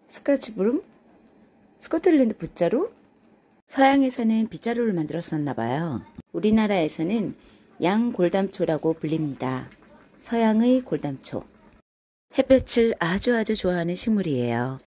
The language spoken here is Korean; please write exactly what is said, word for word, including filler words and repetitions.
스카치 브룸? 스코틀랜드 붓자루? 서양에서는 빗자루를 만들었었나봐요. 우리나라에서는 양골담초라고 불립니다. 서양의 골담초. 햇볕을 아주 아주 좋아하는 식물이에요.